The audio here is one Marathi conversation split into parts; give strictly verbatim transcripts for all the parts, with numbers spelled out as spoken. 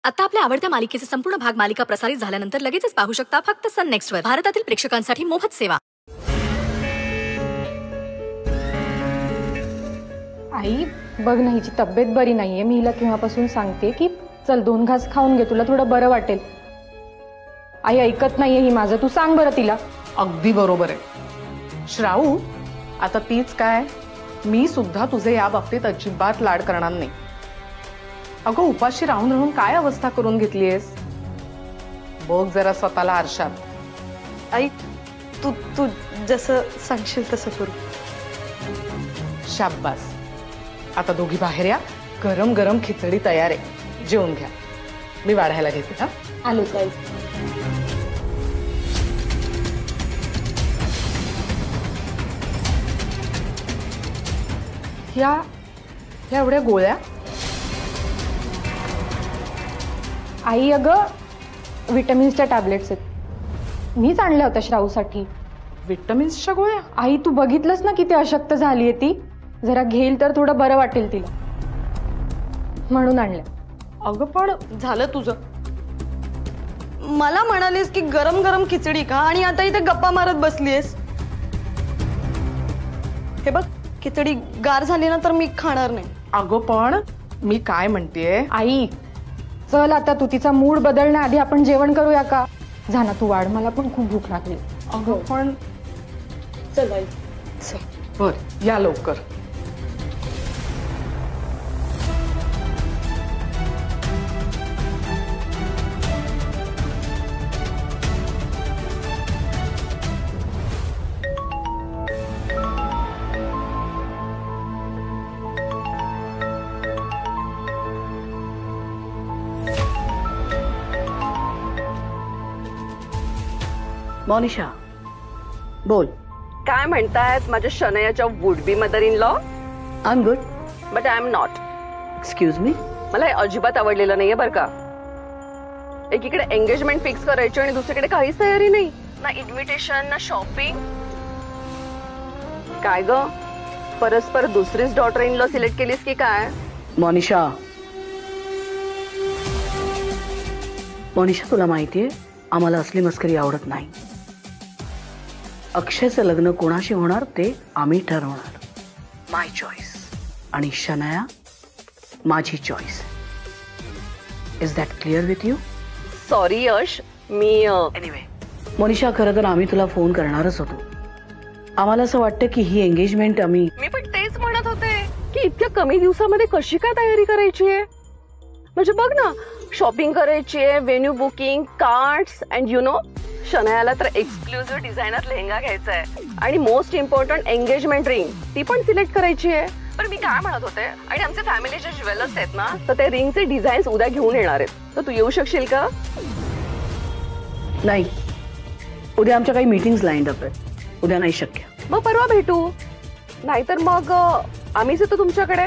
आता आपल्या आवडत्या मालिकेचे संपूर्ण भाग मालिका प्रसारित झाल्यानंतर लगेचच पाहू शकता फक्त सन नेक्स्ट वर. भारतातील प्रेक्षकांसाठी मोफत सेवा. आई बघ ना, हिची तब्येत बरी नाहीये. मी हिला केव्हापासून सांगते की चल दोन घास खाऊन घे, तुला थोडं बरं वाटेल. आई ऐकत नाहीये ही माझं. तू सांग बरं तिला. अगदी बरोबर आहे श्राऊ. आता तीच काय, मी सुद्धा तुझे या बाबतीत अजिबात लाड करणार नाही. अगं उपाशी राहून राहून काय अवस्था करून घेतलीयस. बघ जरा स्वतःला आरशात. आई तू तू जसं सांगशील तसं करू. शाब्बास. आता दोघी बाहेर या. गरम गरम खिचडी तयार आहे, जेवून घ्या. मी वाढायला घेते. हा आलो ताई. ह्या ह्या एवढ्या गोळ्या. आई अगं विटॅमिन्सच्या टॅबलेट्स आहेत, मीच आणल्या होत्या श्राऊसाठी. विटॅमिन्सच्या गोळ्या? आई तू बघितलंस ना किती अशक्त झालीये ती. जरा घेईल तर थोडं बरं वाटेल तिला, म्हणून आणल्या. अगं पण झालं तुझं. मला म्हणालीस की गरम गरम खिचडी खा आणि आता इथे गप्पा मारत बसलीयस. हे बघ खिचडी गार झाली ना तर मी खाणार नाही. अगं पण मी काय म्हणतेय. आई चल आता, तू तिचा मूड बदलण्याआधी आपण जेवण करूया का? जा ना तू वाढ, मला पण खूप भूक लागली. अगं पण चल आई. बर या लवकर. मोनिशा बोल. काय म्हणतायत माझ्या शनयाच्या would be mother in law? I am good but I am not. Excuse me. मला हे अजिबात आवडलेलं नाहीये बरं का. एकीकडे एंगेजमेंट फिक्स करायची आणि दुसरीकडे काहीच तयारी नाही. ना इन्व्हिटेशन ना शॉपिंग. काय ग परस्पर दुसरीच डॉटर इन लॉ सिलेक्ट केलीस की काय? मोनिशा मोनिशा तुला माहितीये आम्हाला असली मस्करी आवडत नाही. अक्षयचं लग्न कोणाशी होणार ते आम्ही ठरवणार. My choice. आणि शनाया माझी choice. Is that clear with you? Sorry Yash, मी एनिवे मोनिशा खरं तर आम्ही तुला फोन करणारच होतो. आम्हाला असं वाटतं की ही एंगेजमेंट आम्ही मी पण तेच म्हणत होते की इतक्या कमी दिवसामध्ये कशी काय तयारी करायची आहे. म्हणजे बघ ना, शॉपिंग करायची आहे, venue booking, cards and you know शनायाला तर एक्सक्लुझिव्ह डिझायनर लेहंगा घ्यायचा आहे आणि मोस्ट इम्पॉर्टंट एंगेजमेंट रिंग ती पण सिलेक्ट करायची आहे. पण मी काय म्हणत होते, आणि आमचे फॅमिलीचे ज्वेलर्स आहेत ना, तर ते रिंगचे डिझाईन्स उद्या घेऊन येणार आहेत. तर तू येऊ शकशील का? नाही, उद्या आमच्या काही मीटिंग्स लाईन अप आहेत. उद्या नाही शक्य. मग परवा भेटू. नाहीतर मग आम्हीच येतो तुमच्याकडे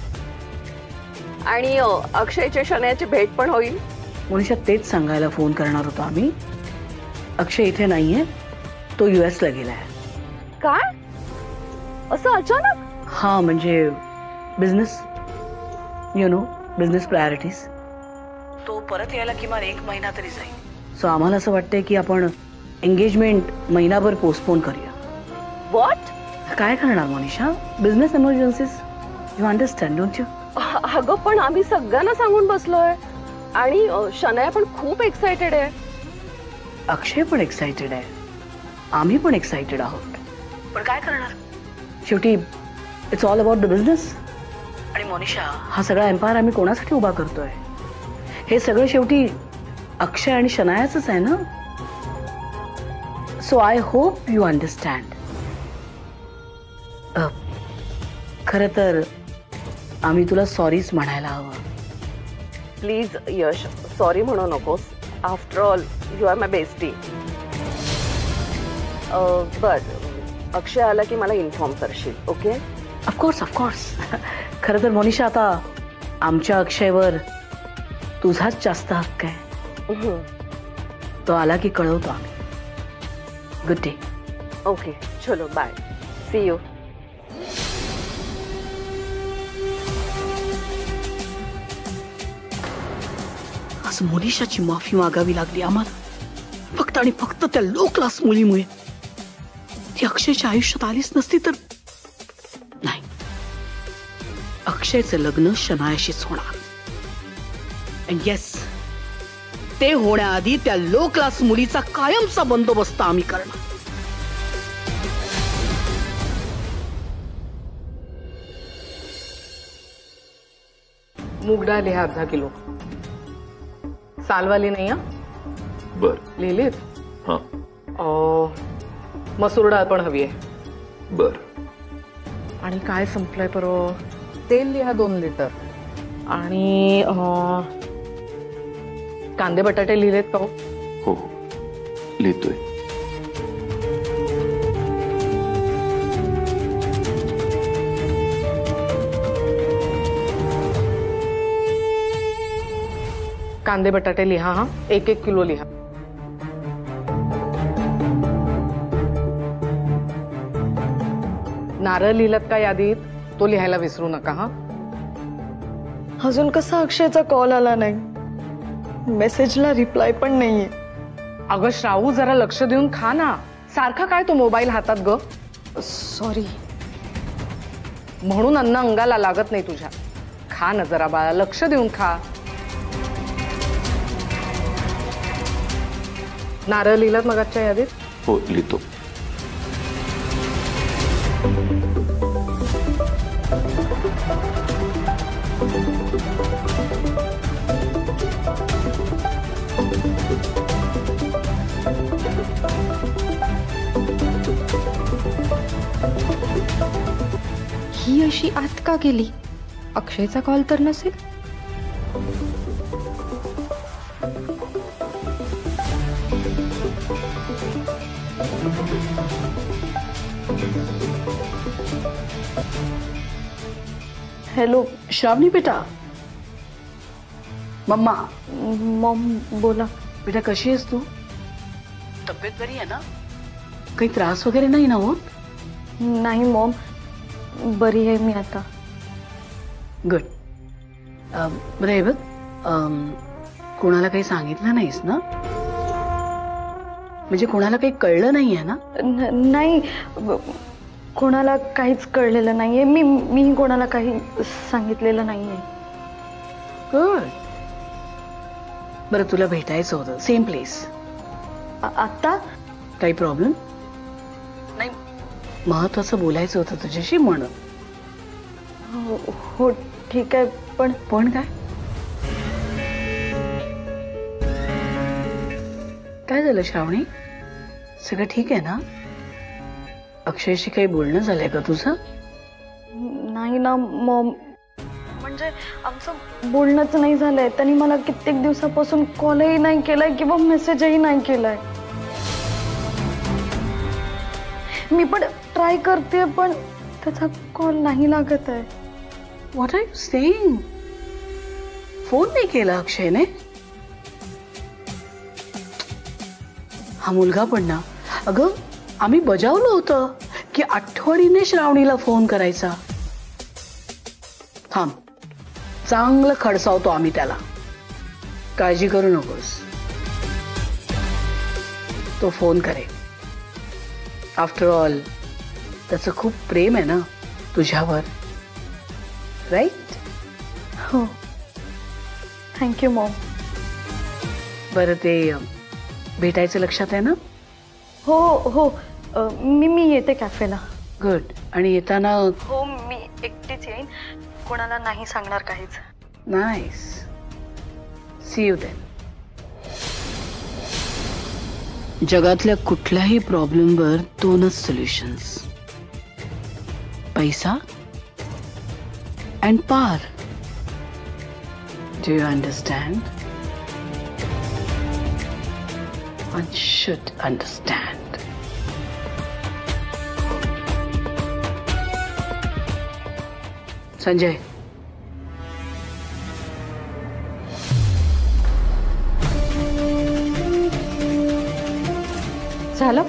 आणि अक्षयच्या शनयाची भेट पण होईल. मोनिशा तेच सांगायला फोन करणार होतो आम्ही. अक्षय इथे नाहीये, तो युएस ला गेलाय. काय असं अचानक? हा म्हणजे business, you know business priorities. तो परत यायला किमान एक महिना तरी जाईल. सो आम्हाला असं वाटतंय की आपण एंगेजमेंट महिनाभर पोस्टपोन करूया. व्हॉट? काय करणार Monisha, business emergencies, you understand don't you? अगं पण आम्ही सगळ्यांना सांगून बसलोय आणि शनाया पण खूप एक्साइटेड आहे. अक्षय पण एक्साइटेड आहे, आम्ही पण एक्साइटेड आहोत. पण काय करणार, शेवटी it's all about the business. आणि मोनिशा हा सगळा एम्पायर आम्ही कोणासाठी उभा करतोय? हे सगळं शेवटी अक्षय आणि शनायाचंच आहे ना. So I hope you understand. खरं तर आम्ही तुला सॉरीच म्हणायला हवं. प्लीज यश, सॉरी म्हणू नकोस. After all you are my bestie. बर अक्षय आला की मला इन्फॉर्म करशील. ओके? Of course of course. खरं तर मोनिशा आता आमच्या अक्षयवर तुझाच जास्त हक्क आहे. तो आला की कळवतो आम्ही. Good day. ओके चलो बाय. See you. आज मोनिशाची माफी मागावी लागली आम्हाला फक्त आणि फक्त त्या लो क्लास मुलीमुळे. ती अक्षयच्या आयुष्यात आलीच नसती तर नाही, अक्षयचं लग्न शनायाशीच होणार. अँड येस, ते होण्याआधी त्या लो क्लास मुलीचा कायमचा बंदोबस्त आम्ही करणार. मूग डाळ लिहा अर्धा किलो. सालवाली नाही हा. बर. लिहिलीत? हा. अं, मसूर डाळ पण हवी आहे. बर. आणि काय संपलंय परवा? तेल लिहा दोन लिटर. आणि अं, कांदे बटाटे लिहिलेत का? हो हो लिहितोय. कांदे बटाटे लिहा हा, एक एक किलो लिहा. नारळ लिहिलात का यादीत? तो लिहायला विसरू नका हा. अजून कसा अक्षयचा कॉल आला नाही, मेसेजला रिप्लाय पण नाहीये. अगं श्रावू, जरा लक्ष देऊन खा ना. सारखा काय तो मोबाईल हातात ग? सॉरी. म्हणून अन्न अंगाला लागत नाही तुझ्या. खा ना जरा बाळा, लक्ष देऊन खा. नारळ लिहिलात मगाच्या यादीत? हो लिहितो. ही अशी आत का गेली? अक्षयचा कॉल तर नसेल. हॅलो श्रावणी बेटा. मम्मा. मॉम बोला. बेटा कशी आहेस तू? तब्येत बरी आहे ना? काही त्रास वगैरे नाही ना होत? नाही मॉम, बरी आहे मी आता. गुड. बरं आहे बघ, अम, कोणाला काही सांगितलं नाहीस ना? म्हणजे कोणाला काही कळलं नाहीये ना? न- नाही, ब- कोणाला काहीच कळलेलं नाहीये. मी मी कोणाला काही सांगितलेलं नाहीये. गुड. बरं, तुला भेटायचं होतं, सेम प्लेस. आ- आता काही प्रॉब्लेम नाही? महत्वाचं बोलायचं होतं तुझ्याशी म्हणून. हो हो, ठीक आहे. पण पण काय काय झालं श्रावणी? सगळं ठीक आहे ना? अक्षयशी काही बोलणं झालंय का तुझं? नाही ना मॉम, म्हणजे आमचं बोलणंच नाही झालंय. त्यांनी मला कित्येक दिवसापासून कॉलही नाही केलाय किंवा मेसेजही नाही केलाय. मी पण ट्राय करते पण त्याचा कॉल नाही लागत आहे. What are you saying? Phone नाही केला अक्षयने? हा मुलगा पण ना, अगं आम्ही बजावलं होतं की आठवणीने श्रावणीला फोन करायचा. थांब, चांगलं खडसावतो आम्ही त्याला, काळजी करू नकोस. तो फोन करेल. आफ्टर ऑल त्याचं खूप प्रेम आहे ना तुझ्यावर, राईट? हो, थँक्यू मॉम. बरं, ते भेटायचं लक्षात आहे ना? हो हो, अ, मी मी येते कॅफेला. गुड. आणि येताना हो, मी एकटीच येईन, कोणाला नाही सांगणार काहीच. नाईस. See you then. जगातल्या कुठल्याही प्रॉब्लेमवर दोनच सोल्युशन्स, पैसा अँड पार. Do you understand? One should understand. Sanjay, झालं?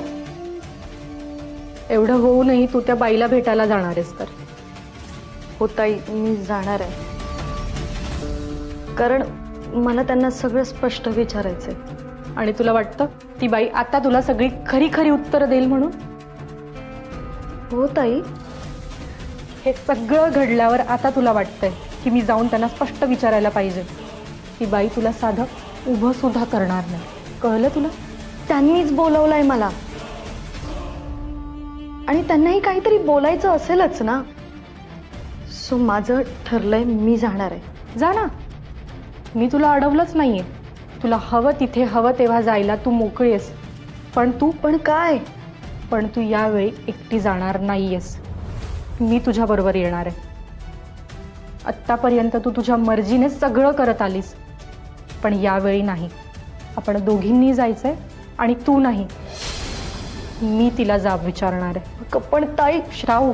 एवढं होऊनही तू त्या बाईला भेटायला जाणार आहेस तर? हो ताई, मी जाणार आहे. कारण मला त्यांना सगळं स्पष्ट विचारायचंय. आणि तुला वाटतं ती बाई आता तुला सगळी खरी खरी उत्तरं देईल म्हणून? हो ताई. हे सगळं घडल्यावर आता तुला वाटतंय की मी जाऊन त्यांना स्पष्ट विचारायला पाहिजे. ती बाई तुला साधं उभं सुद्धा करणार नाही. कळलं तुला? त्यांनीच बोलवलंय मला आणि त्यांनाही काहीतरी बोलायचं असेलच ना. सो माझं ठरलंय, मी जाणार आहे. जा ना, मी तुला अडवलंच नाहीये. तुला हवं तिथे हवं तेव्हा जायला तू मोकळी आहेस. पण तू पण काय? पण तू यावेळी एकटी जाणार नाहीयेस. मी तुझ्या बरोबर येणार आहे. आत्तापर्यंत तू तुझ्या मर्जीने सगळं करत आलीस, पण यावेळी नाही. आपण दोघींनी जायचंय आणि तू नाही. मी तिला जाब विचारणार आहे. पण ताई, श्राऊ,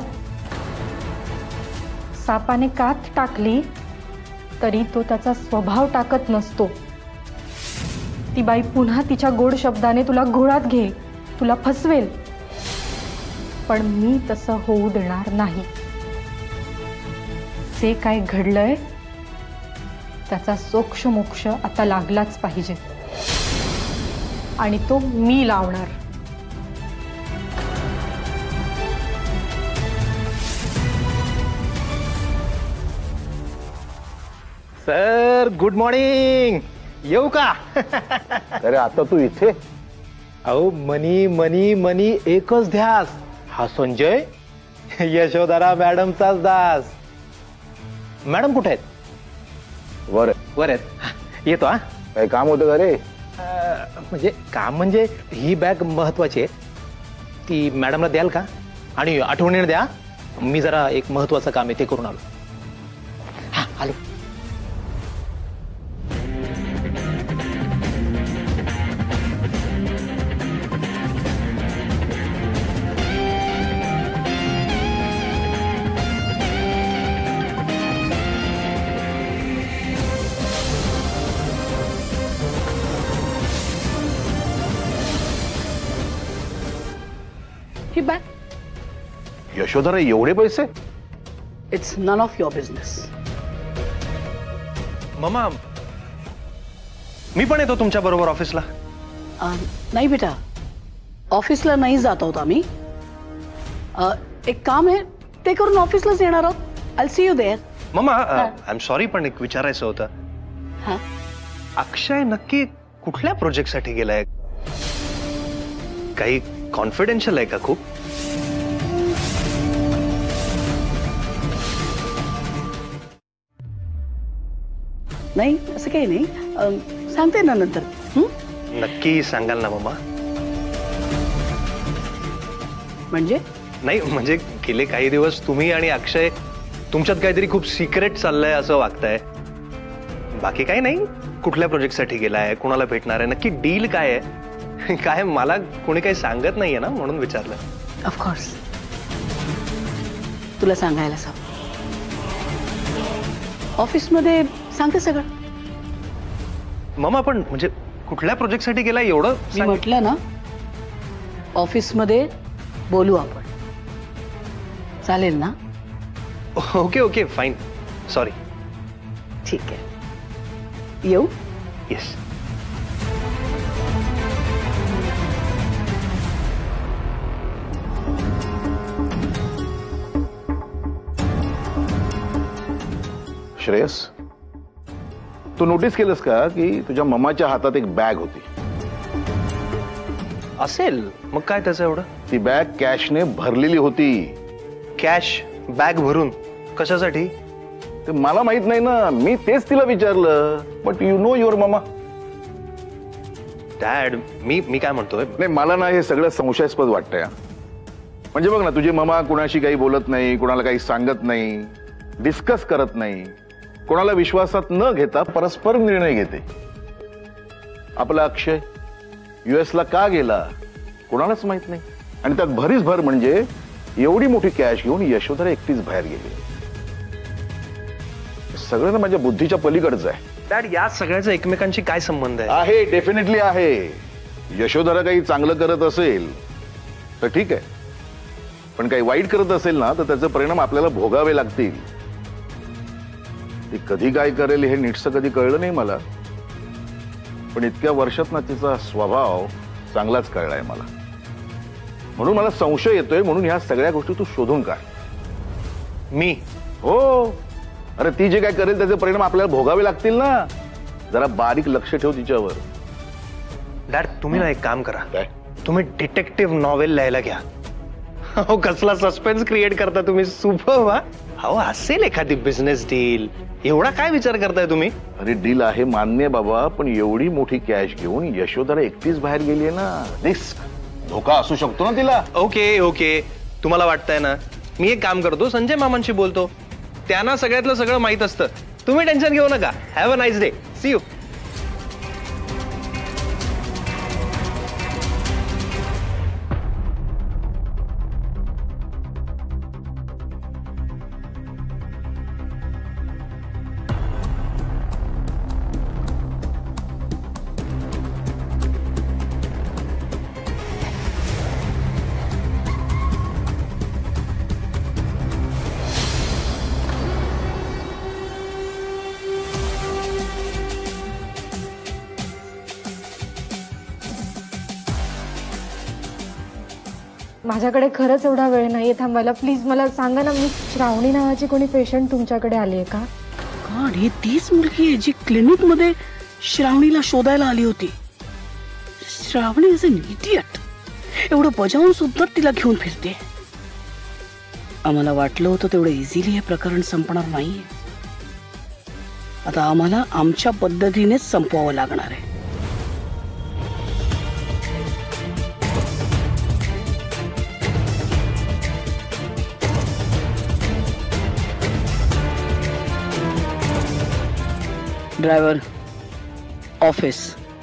सापाने कात टाकली तरी तो त्याचा स्वभाव टाकत नसतो. ती बाई पुन्हा तिच्या गोड शब्दाने तुला घोळात घेईल, तुला फसवेल. पण मी तसं होऊ देणार नाही. जे काय घडलंय त्याचा सोक्ष मोक्ष आता लागलाच पाहिजे आणि तो मी लावणार. Sir good morning. येऊ का? अरे आता तू इथे? अहो मनी मनी मनी एकच ध्यास. हा संजय यशोधरा मॅडमचाच दास. मॅडम कुठे आहेत? वर वर आहेत. येतो हा. काही काम होतं का रे? म्हणजे काम म्हणजे ही बॅग महत्वाची आहे, ती मॅडमला द्याल का? आणि आठवणीने द्या, मी जरा एक महत्वाचं काम आहे ते करून आलो. हा आलो. ही बॅग. यशोधरा एवढे पैसे? It's none of your business. Mamma, मी पण येतो तुमच्या बरोबर ऑफिसला. नाही बेटा, ऑफिसला नाही जात आहोत आम्ही. अ, एक काम आहे ते करून ऑफिसलाच येणार आहोत. I see you there. Mamma, I am sorry, पण एक विचारायचं होतं. हा, अक्षय नक्की कुठल्या प्रोजेक्टसाठी गेलाय? काही कॉन्फिडेन्शियल आहे का खूप? नाही असं काही नाही. अ, सांगते ना नंतर. हं? नक्की सांगाल ना मम्मा? म्हणजे नाही म्हणजे गेले काही दिवस तुम्ही आणि अक्षय तुमच्यात काहीतरी खूप सिक्रेट चाललंय असं वागताय. बाकी काही नाही. कुठल्या प्रोजेक्टसाठी गेलाय, कोणाला भेटणार आहे, नक्की डील काय आहे काय? मला कोणी काही सांगत नाहीये ना, म्हणून विचारलं. ऑफकोर्स तुला सांगायला सांग. ऑफिसमध्ये सांगते सगळं. मम्मा पण म्हणजे कुठल्या प्रोजेक्टसाठी गेलाय एवढं मी म्हटलं ना, ऑफिसमध्ये बोलू आपण. चालेल ना? Okay okay fine. सॉरी. ठीक आहे, येऊ? येस. श्रेयस, तू नोटीस केलंस का की तुझ्या मम्माच्या हातात एक बॅग होती? असेल, मग काय त्याचं एवढं? ती बॅग कॅशने भरलेली होती. कॅश बॅग भरून कशासाठी? ते मला माहित नाही ना, मी तेच तिला विचारलं. But you know your mamma. Dad, मी मी काय म्हणतोय, नाही मला ना हे सगळं संशयास्पद वाटतंय. म्हणजे बघ ना, तुझी मम्मा कुणाशी काही बोलत नाही, कुणाला काही सांगत नाही, डिस्कस करत नाही, कोणाला विश्वासात न घेता परस्पर निर्णय घेते. आपला अक्षय युएसला का गेला कोणालाच माहित नाही. आणि त्यात भरीच भर म्हणजे एवढी मोठी कॅश घेऊन यशोधरा एकटीच बाहेर गेली. सगळं ना माझ्या बुद्धीच्या पलीकडचं आहे. डॅड, या सगळ्याचा एकमेकांशी काय संबंध आहे? आहे, डेफिनेटली आहे. यशोधरा काही चांगलं करत असेल तर ठीक आहे, पण काही वाईट करत असेल ना तर त्याचे परिणाम आपल्याला भोगावे लागतील. ती कधी काय करेल हे नीटसं कधी कळलं नाही मला. पण इतक्या वर्षात ना तिचा स्वभाव चांगलाच कळलाय मला. म्हणून मला संशय येतोय, म्हणून ह्या सगळ्या गोष्टी तू शोधून काढ. मी? हो. अरे ती जे काय करेल त्याचे परिणाम आपल्याला भोगावे लागतील ना. जरा बारीक लक्ष ठेव तिच्यावर. डॅड, तुम्ही ना एक काम करा, तुम्ही डिटेक्टिव्ह नॉवेल लिहायला घ्या. हो, कसला सस्पेन्स क्रिएट करता तुम्ही. सुपर. हो, असेल एखादी बिझनेस डील. एवढा काय विचार करताय तुम्ही? अरे डील आहे मान्य बाबा, पण एवढी मोठी कॅश घेऊन यशोधरा एकटीच बाहेर गेली ना. रिस्क, धोका असू शकतो ना तिला. ओके ओके, तुम्हाला वाटतंय ना. मी एक काम करतो, संजय मामांशी बोलतो. त्यांना सगळ्यातलं सगळं माहित असतं. तुम्ही टेन्शन घेऊ नका. Have a nice day. See you. माझ्याकडे खरंच एवढा वेळ नाहीये थांबायला. प्लीज मला सांगा ना, मी श्रावणी नावाची कोणी पेशंट तुमच्याकडे आली आहे का? गॉड, ही तीच मुलगी आहे जी क्लिनिक मध्ये श्रावणीला शोधायला आली होती. Shravani is an idiot. एवढं बजावून सुद्धा तिला घेऊन फिरते. आम्हाला वाटलं होतं तेवढं इझिली हे प्रकरण संपणार नाहीये. आता आम्हाला आमच्या पद्धतीनेच संपवावं लागणार आहे. Driver, office.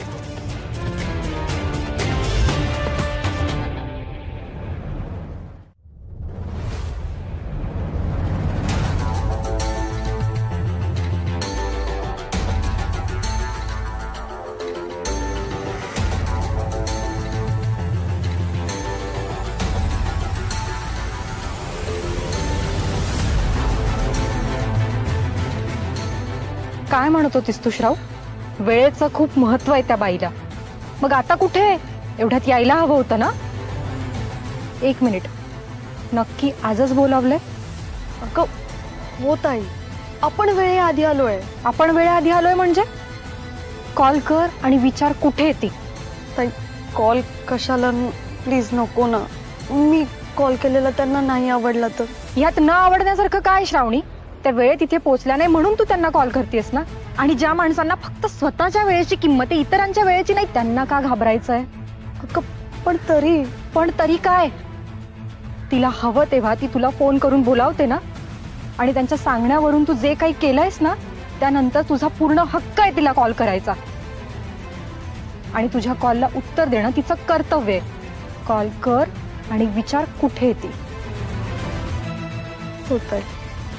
काय म्हणत होतीस तू श्राव? वेळेचं खूप महत्व आहे त्या बाईला. मग आता कुठे? एवढ्यात यायला हवं होतं ना. एक मिनिट, नक्की आजच बोलावलंय? अगं हो ताई, आपण वेळेआधी आलोय. आपण वेळेआधी आलोय म्हणजे? कॉल कर आणि विचार कुठे येते. ताई कॉल कशाला, प्लीज नको ना. मी कॉल केलेला त्यांना नाही आवडला तर. यात न आवडण्यासारखं काय श्रावणी? त्या वेळेत तिथे पोहोचल्या नाही म्हणून तू त्यांना कॉल करतेस ना. आणि ज्या माणसांना फक्त स्वतःच्या वेळेची किंमत आहे, इतरांच्या वेळेची नाही, त्यांना का घाबरायचंय? पण तरी पण तरी काय? तिला हवं तेव्हा ती तुला फोन करून बोलावते ना. आणि त्यांच्या सांगण्यावरून तू जे काही केलंयस ना, त्यानंतर तुझा पूर्ण हक्क आहे तिला कॉल करायचा. आणि तुझ्या कॉलला उत्तर देणं तिचं कर्तव्य आहे. कॉल कर आणि विचार कुठे येते. होत आहे.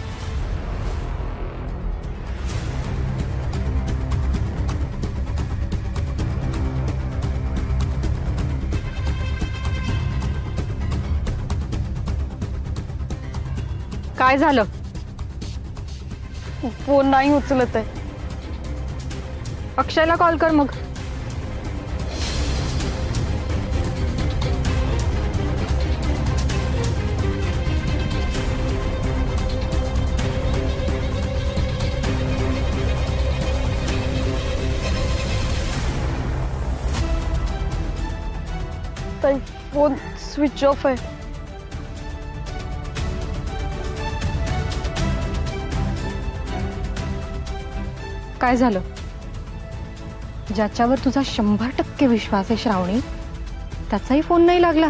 काय झालं? फोन नाही उचलत आहे. अक्षयला कॉल कर मग. ताई फोन स्विच ऑफ आहे. काय झालं? ज्याच्यावर तुझा शंभर टक्के विश्वास आहे श्रावणी, त्याचाही फोन नाही लागला.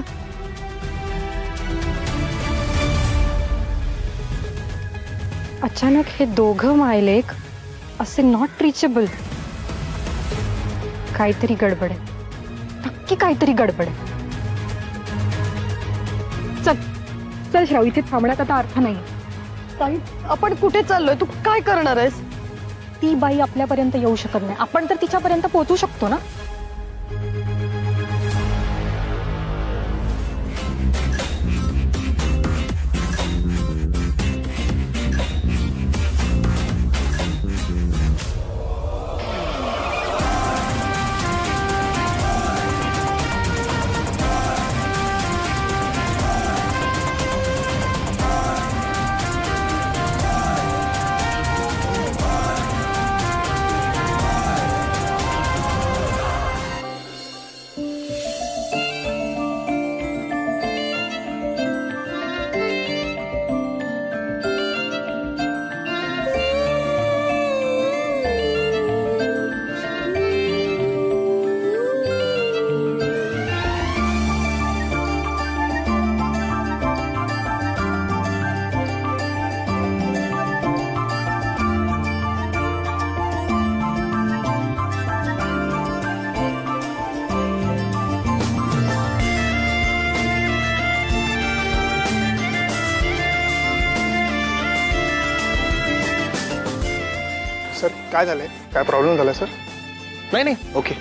अचानक हे दोघं मायलेक असे नॉट रिचेबल. काहीतरी गडबड आहे, नक्की काहीतरी गडबड आहे. चल चल श्राव, इथे थांबण्यात आता अर्थ नाही. ताई आपण कुठे चाललोय? तू काय करणार आहेस? ती बाई आपल्यापर्यंत येऊ शकत नाही, आपण तर तिच्यापर्यंत पोहोचू शकतो ना. काय झालंय? काय प्रॉब्लेम झालाय सर? नाही नाही ओके.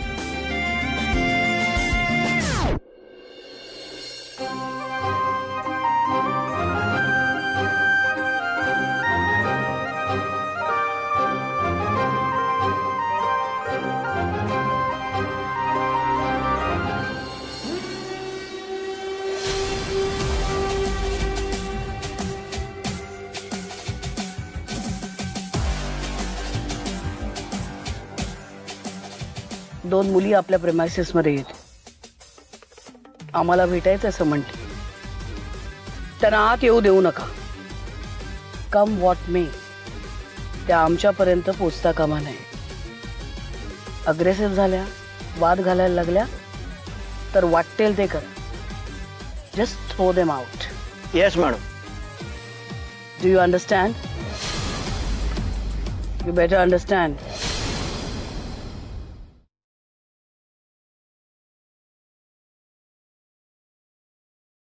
दोन मुली आपल्या प्रेमायसेस मध्ये येत, आम्हाला भेटायचं असं म्हणते. त्यांना आत येऊ देऊ नका. कम व्हॉट मे, त्या आमच्यापर्यंत पोचता कामा नये. अग्रेसिव्ह झाल्या, वाद घालायला लागल्या तर वाटेल ते कर. Just throw them out. Yes madam. Do you understand? You better understand.